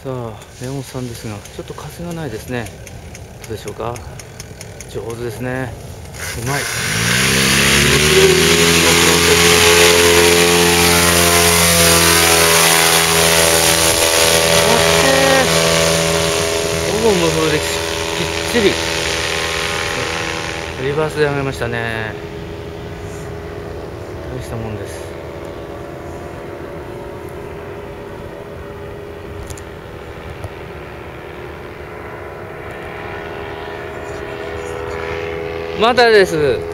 さあレオンさんですが、ちょっと風がないですね。どうでしょうか。上手ですね。うまい。ほぼ無風できっちりリバースで上げましたね。大したもんです。まだです。